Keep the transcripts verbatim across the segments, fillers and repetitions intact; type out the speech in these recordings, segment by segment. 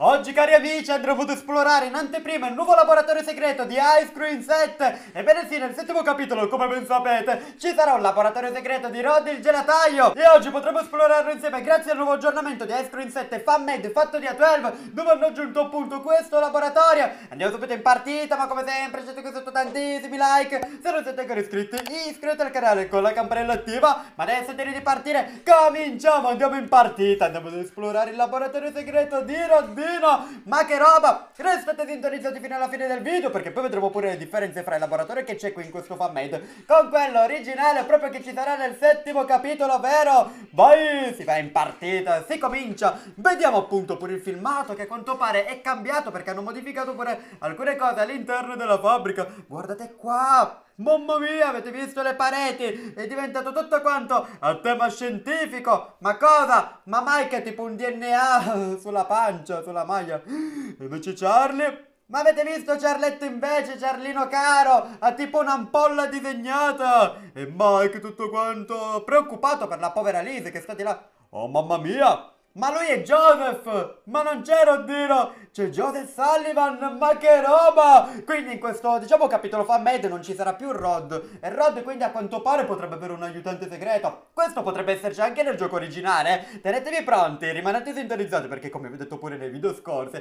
Oggi cari amici andremo ad esplorare in anteprima il nuovo laboratorio segreto di Ice Cream sette. Ebbene sì, nel settimo capitolo, come ben sapete, ci sarà un laboratorio segreto di Rod il gelataio. E oggi potremo esplorarlo insieme grazie al nuovo aggiornamento di Ice Cream sette Fan-Made fatto di A dodici, dove hanno aggiunto appunto questo laboratorio. Andiamo subito in partita, ma come sempre lasciate qui sotto tantissimi like. Se non siete ancora iscritti, iscrivetevi al canale con la campanella attiva. Ma adesso direi di partire, cominciamo, andiamo in partita. Andiamo ad esplorare il laboratorio segreto di Rod. Ma che roba! Restate sintonizzati fino alla fine del video, perché poi vedremo pure le differenze fra il laboratorio che c'è qui in questo fan-made con quello originale proprio che ci sarà nel settimo capitolo, vero? Vai! Si va in partita, si comincia. Vediamo appunto pure il filmato che a quanto pare è cambiato, perché hanno modificato pure alcune cose all'interno della fabbrica. Guardate qua! Mamma mia, avete visto le pareti? È diventato tutto quanto a tema scientifico. Ma cosa? Ma Mike è tipo un D N A sulla pancia, sulla maglia. E invece Charlie? Ma avete visto Charletto invece, Charlino caro? Ha tipo un'ampolla disegnata. E Mike tutto quanto preoccupato per la povera Lise che sta di là. Oh mamma mia! Ma lui è Joseph! Ma non c'è Roddino! C'è Joseph Sullivan! Ma che roba! Quindi in questo, diciamo, capitolo fan-made non ci sarà più Rod. E Rod quindi a quanto pare potrebbe avere un aiutante segreto. Questo potrebbe esserci anche nel gioco originale. Tenetevi pronti, rimanete sintonizzati, perché come vi ho detto pure nei video scorsi,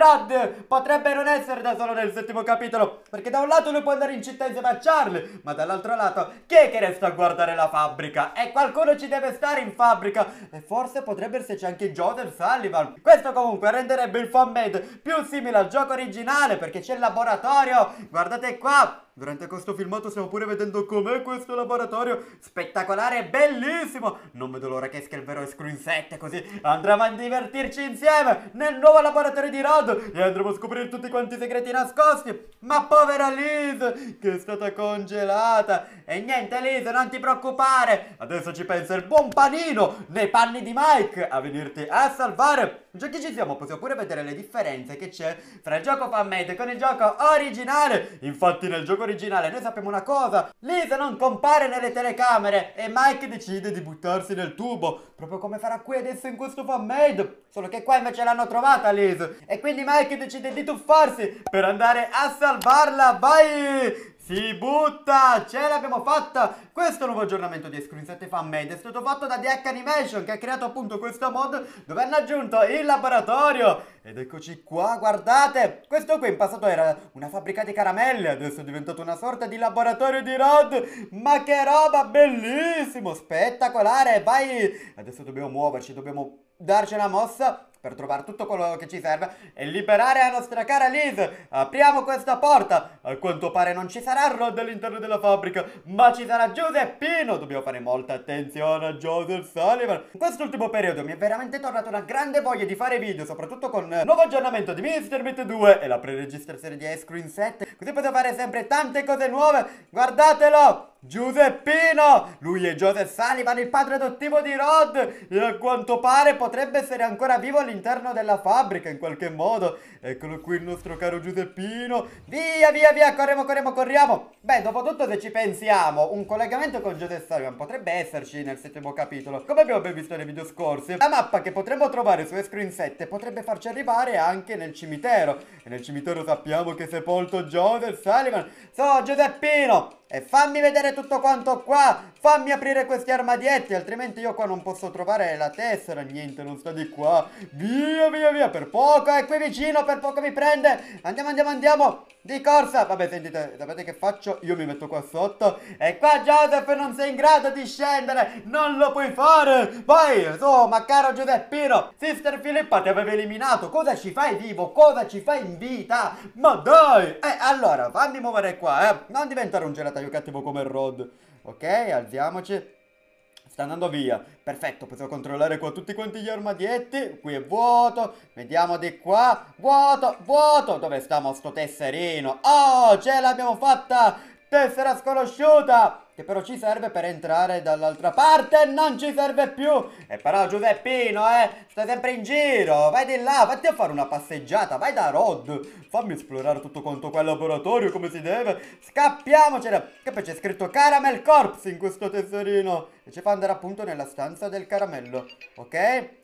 Rod potrebbe non essere da solo nel settimo capitolo. Perché da un lato lui può andare in città insieme a Charlie, ma dall'altro lato chi è che resta a guardare la fabbrica? E qualcuno ci deve stare in fabbrica. E forse potrebbe esserci anche Joseph Sullivan. Questo comunque renderebbe il fan-made più simile al gioco originale, perché c'è il laboratorio. Guardate qua. Durante questo filmato stiamo pure vedendo com'è questo laboratorio. Spettacolare e bellissimo. Non vedo l'ora che esca il vero Ice Cream sette, così andremo a divertirci insieme nel nuovo laboratorio di Rod e andremo a scoprire tutti quanti i segreti nascosti. Ma povera Liz, che è stata congelata. E niente Liz, non ti preoccupare, adesso ci pensa il buon panino nei panni di Mike a venirti a salvare. Già che ci siamo, possiamo pure vedere le differenze che c'è fra il gioco fan-made con il gioco originale. Infatti nel gioco originale noi sappiamo una cosa: Liz non compare nelle telecamere e Mike decide di buttarsi nel tubo, proprio come farà qui adesso in questo fan-made. Solo che qua invece l'hanno trovata Liz e quindi Mike decide di tuffarsi per andare a salvarla. Vai! Si butta! Ce l'abbiamo fatta! Questo nuovo aggiornamento di Ice Cream sette Fan-Made è stato fatto da D H Animation, che ha creato appunto questo mod dove hanno aggiunto il laboratorio. Ed eccoci qua, guardate! Questo qui in passato era una fabbrica di caramelle, adesso è diventato una sorta di laboratorio di Rod. Ma che roba, bellissimo! Spettacolare! Vai! Adesso dobbiamo muoverci, dobbiamo darci una mossa per trovare tutto quello che ci serve e liberare la nostra cara Liz. Apriamo questa porta. A quanto pare non ci sarà Rod all'interno della fabbrica, ma ci sarà Giuseppino. Dobbiamo fare molta attenzione a Joseph Sullivan. In quest'ultimo periodo mi è veramente tornata una grande voglia di fare video, soprattutto con il nuovo aggiornamento di mister Meat due e la pre-registrazione di Ice Cream sette, così posso fare sempre tante cose nuove. Guardatelo! Giuseppino! Lui è Joseph Sullivan, il padre adottivo di Rod, e a quanto pare potrebbe essere ancora vivo all'interno della fabbrica in qualche modo. Eccolo qui il nostro caro Giuseppino. Via, via, via, corriamo, corriamo, corriamo. Beh, dopo tutto, se ci pensiamo, un collegamento con Joseph Sullivan potrebbe esserci nel settimo capitolo, come abbiamo ben visto nei video scorsi. La mappa che potremmo trovare su Ice Cream sette potrebbe farci arrivare anche nel cimitero, e nel cimitero sappiamo che è sepolto Joseph Sullivan. So, Giuseppino! E fammi vedere tutto quanto qua. Fammi aprire questi armadietti, altrimenti io qua non posso trovare la tessera. Niente, non sta di qua. Via, via, via. Per poco è qui vicino, per poco mi prende. Andiamo, andiamo, andiamo. Di corsa. Vabbè, sentite, sapete che faccio? Io mi metto qua sotto. E qua Joseph non sei in grado di scendere. Non lo puoi fare. Vai, su, ma caro Giuseppino, Sister Filippa ti aveva eliminato. Cosa ci fai vivo? Cosa ci fai in vita? Ma dai. Eh, allora, fammi muovere qua, eh. Non diventare un gelataio cattivo come Rod. Ok, alziamoci. Sta andando via. Perfetto, possiamo controllare qua tutti quanti gli armadietti. Qui è vuoto. Vediamo di qua. Vuoto, vuoto. Dove stiamo sto tesserino? Oh, ce l'abbiamo fatta. Tessera sconosciuta, che però ci serve per entrare dall'altra parte. Non ci serve più. E però Giuseppino, eh, stai sempre in giro. Vai di là, vatti a fare una passeggiata. Vai da Rod. Fammi esplorare tutto quanto quel laboratorio come si deve. Scappiamocene. Che poi c'è scritto Caramel Corps in questo tesserino e ci fa andare appunto nella stanza del caramello. Ok?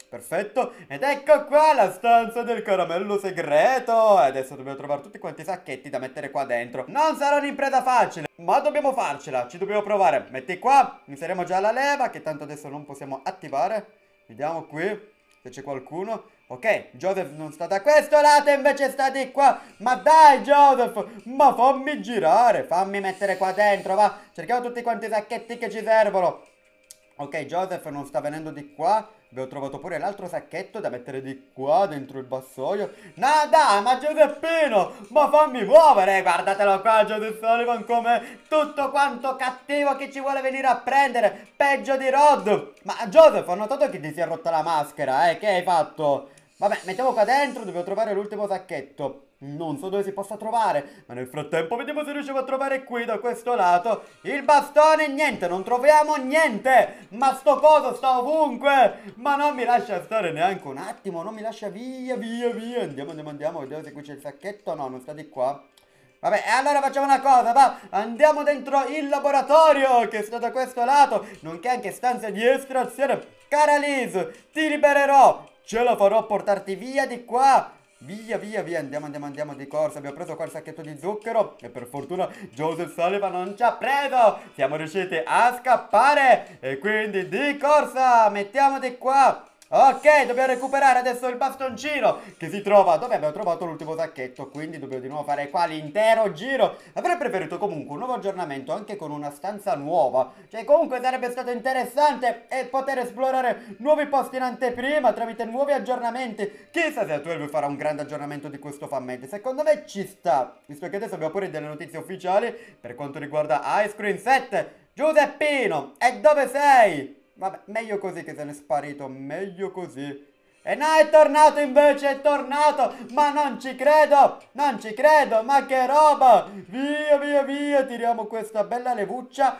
Perfetto, ed ecco qua la stanza del caramello segreto. E adesso dobbiamo trovare tutti quanti i sacchetti da mettere qua dentro. Non sarà un'impresa facile, ma dobbiamo farcela, ci dobbiamo provare. Metti qua, inseriamo già la leva, che tanto adesso non possiamo attivare. Vediamo qui se c'è qualcuno. Ok, Joseph non sta da questo lato, invece sta di qua. Ma dai Joseph, ma fammi girare, fammi mettere qua dentro, va. Cerchiamo tutti quanti i sacchetti che ci servono. Ok, Joseph non sta venendo di qua. Abbiamo trovato pure l'altro sacchetto da mettere di qua dentro il vassoio. No dai, ma Giuseppino, ma fammi muovere. Guardatelo qua, Joseph Sullivan, come tutto quanto cattivo che ci vuole venire a prendere. Peggio di Rod. Ma Joseph, ho notato che ti si è rotta la maschera, eh. Che hai fatto? Vabbè, mettiamo qua dentro, dobbiamo trovare l'ultimo sacchetto. Non so dove si possa trovare, ma nel frattempo vediamo se riusciamo a trovare qui da questo lato il bastone. Niente, non troviamo niente. Ma sto coso sta ovunque. Ma non mi lascia stare neanche un attimo. Non mi lascia, via, via, via. Andiamo, andiamo, andiamo. Vediamo se qui c'è il sacchetto. No, non sta di qua. Vabbè, e allora facciamo una cosa, va. Andiamo dentro il laboratorio che sta da questo lato, nonché anche stanze di estrazione. Cara Liz, ti libererò. Ce la farò a portarti via di qua. Via, via, via, andiamo, andiamo, andiamo di corsa. Abbiamo preso qua il sacchetto di zucchero e per fortuna Joseph Sullivan non ci ha preso. Siamo riusciti a scappare e quindi di corsa, mettiamo di qua. Ok, dobbiamo recuperare adesso il bastoncino che si trova dove abbiamo trovato l'ultimo sacchetto. Quindi dobbiamo di nuovo fare qua l'intero giro. Avrei preferito comunque un nuovo aggiornamento anche con una stanza nuova. Cioè comunque sarebbe stato interessante e poter esplorare nuovi posti in anteprima tramite nuovi aggiornamenti. Chissà se Twelve farà un grande aggiornamento di questo fan-made. Secondo me ci sta, visto che adesso abbiamo pure delle notizie ufficiali per quanto riguarda Ice Cream sette. Giuseppino, e dove sei? Vabbè, meglio così che se n'è sparito, meglio così. E no, è tornato invece, è tornato. Ma non ci credo, non ci credo, ma che roba. Via, via, via, tiriamo questa bella levuccia.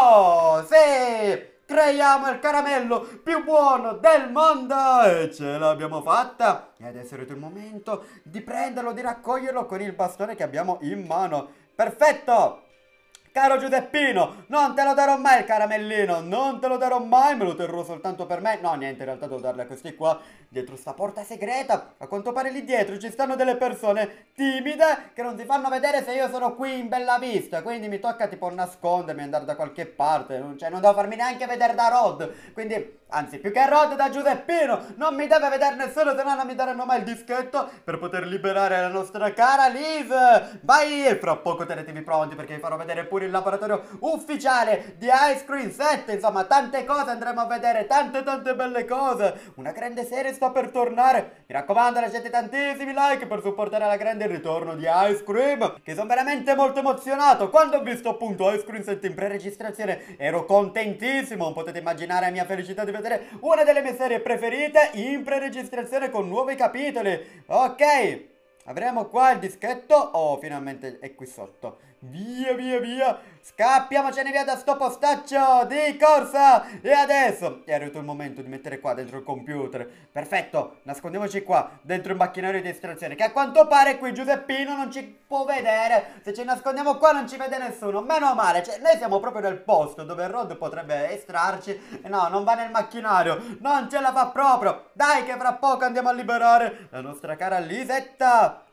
Oh, sì, creiamo il caramello più buono del mondo. E ce l'abbiamo fatta. E adesso è arrivato il momento di prenderlo, di raccoglierlo con il bastone che abbiamo in mano. Perfetto. Caro Giuseppino, non te lo darò mai il caramellino, non te lo darò mai, me lo terrò soltanto per me. No, niente, in realtà devo darle a questi qua, dietro sta porta segreta. A quanto pare lì dietro ci stanno delle persone timide che non si fanno vedere se io sono qui in bella vista. Quindi mi tocca tipo nascondermi, andare da qualche parte, cioè non devo farmi neanche vedere da Rod. Quindi, anzi, più che Rod, da Giuseppino, non mi deve vedere nessuno, se no non mi daranno mai il dischetto per poter liberare la nostra cara Liz. Vai, e fra poco tenetevi pronti perché vi farò vedere pure il laboratorio ufficiale di Ice Cream sette. Insomma, tante cose andremo a vedere, tante tante belle cose. Una grande serie sta per tornare. Mi raccomando, lasciate tantissimi like per supportare la grande ritorno di Ice Cream, che sono veramente molto emozionato. Quando ho visto appunto Ice Cream sette in pre-registrazione ero contentissimo. Non potete immaginare la mia felicità di vedere una delle mie serie preferite in pre-registrazione con nuovi capitoli. Ok, avremo qua il dischetto. Oh, finalmente è qui sotto. Via, via, via. Scappiamocene via da sto postaccio di corsa. E adesso è arrivato il momento di mettere qua dentro il computer. Perfetto, nascondiamoci qua dentro il macchinario di estrazione, che a quanto pare qui Giuseppino non ci può vedere. Se ci nascondiamo qua non ci vede nessuno. Meno male, cioè noi siamo proprio nel posto dove Rod potrebbe estrarci. E no, non va nel macchinario, non ce la fa proprio. Dai che fra poco andiamo a liberare la nostra cara Lisetta.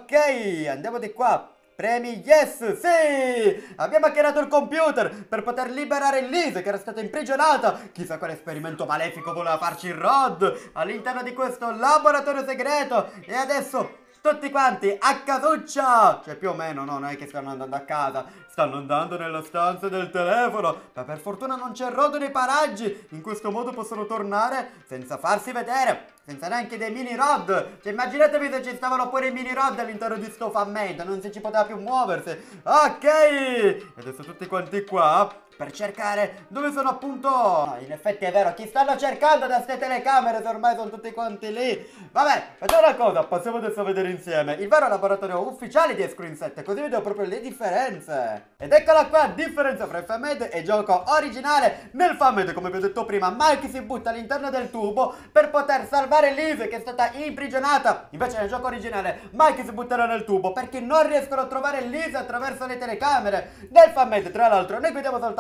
Ok, andiamo di qua. Premi yes, sì! Abbiamo hackerato il computer per poter liberare Liz che era stata imprigionata. Chissà quale esperimento malefico voleva farci Rod all'interno di questo laboratorio segreto. E adesso tutti quanti a casuccia. Cioè più o meno, no, non è che stanno andando a casa, stanno andando nella stanza del telefono. Ma per fortuna non c'è Rod nei paraggi. In questo modo possono tornare senza farsi vedere, senza neanche dei mini Rod. Cioè immaginatevi se ci stavano pure i mini Rod all'interno di sto fan-made, non si ci poteva più muoversi. Ok, e adesso tutti quanti qua per cercare dove sono appunto. No, in effetti è vero, chi stanno cercando da ste telecamere se ormai sono tutti quanti lì. Vabbè, facciamo una cosa, passiamo adesso a vedere insieme il vero laboratorio ufficiale di Ice Cream sette, così vedo proprio le differenze. Ed eccola qua, differenza fra il fan-made e gioco originale. Nel fan-made, come vi ho detto prima, Mike si butta all'interno del tubo per poter salvare Liz che è stata imprigionata. Invece nel gioco originale Mike si butterà nel tubo perché non riescono a trovare Liz attraverso le telecamere. Nel fan-made, tra l'altro, noi vediamo soltanto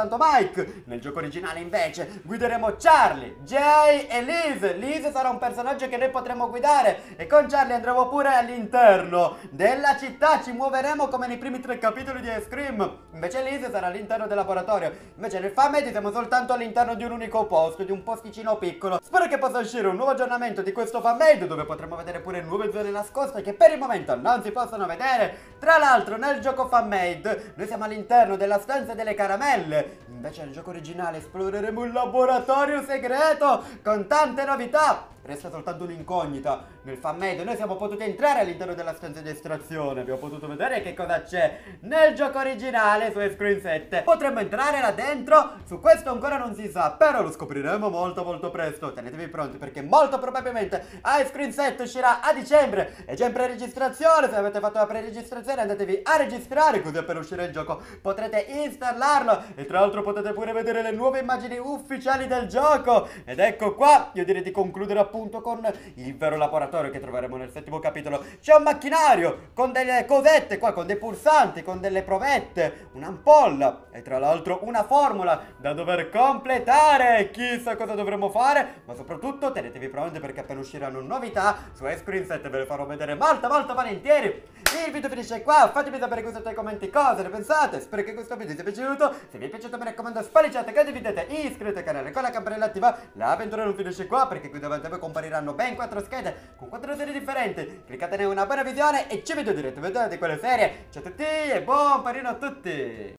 soltanto Mike. Nel gioco originale invece guideremo Charlie, Jay e Liz. Liz sarà un personaggio che noi potremo guidare e con Charlie andremo pure all'interno della città, ci muoveremo come nei primi tre capitoli di Ice Cream. Invece Liz sarà all'interno del laboratorio. Invece nel FanMade siamo soltanto all'interno di un unico posto, di un posticino piccolo. Spero che possa uscire un nuovo aggiornamento di questo FanMade dove potremo vedere pure nuove zone nascoste che per il momento non si possono vedere. Tra l'altro nel gioco FanMade noi siamo all'interno della stanza delle caramelle. Invece nel gioco originale esploreremo un laboratorio segreto con tante novità. Resta soltanto un'incognita. Nel FanMade noi siamo potuti entrare all'interno della stanza di estrazione. Abbiamo potuto vedere che cosa c'è nel gioco originale su Ice Cream sette. Potremmo entrare là dentro? Su questo ancora non si sa, però lo scopriremo molto molto presto. Tenetevi pronti perché molto probabilmente Ice Cream sette uscirà a dicembre. È già in pre-registrazione. Se avete fatto la pre-registrazione andatevi a registrare, così appena uscirà il gioco potrete installarlo. E tra l'altro potete pure vedere le nuove immagini ufficiali del gioco. Ed ecco qua, io direi di concludere appunto con il vero laboratorio che troveremo nel settimo capitolo. C'è un macchinario con delle cosette qua, con dei pulsanti, con delle provette, un'ampolla e tra l'altro una formula da dover completare. Chissà cosa dovremo fare, ma soprattutto tenetevi pronti perché appena usciranno novità su Ice Cream sette ve le farò vedere molto molto volentieri. Il video finisce qua, fatemi sapere qui sotto nei commenti cosa ne pensate. Spero che questo video vi sia piaciuto. Se vi è piaciuto mi raccomando spolliciate, condividete, iscrivetevi al canale con la campanella attiva. L'avventura non finisce qua perché qui davanti a voi compariranno ben quattro schede con quattro serie differenti. Cliccatene una buona visione e ci vedo direttamente di quelle serie. Ciao a tutti e buon parino a tutti.